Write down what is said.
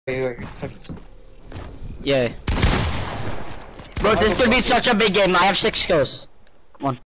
Wait. Yeah. Bro, this could be such a big game. I have 6 kills. Come on.